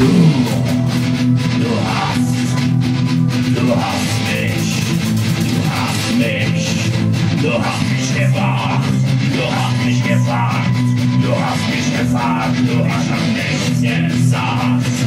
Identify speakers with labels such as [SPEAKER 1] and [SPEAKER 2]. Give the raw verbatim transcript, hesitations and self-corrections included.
[SPEAKER 1] Du hast, du hast mich, du hast mich, du hast mich gefragt, du hast mich gefragt, du hast mich gefragt, du hast schon nichts gesagt.